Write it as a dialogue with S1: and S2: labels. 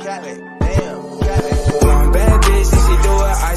S1: Cali, damn, Cali.
S2: One bad bitch, she do it,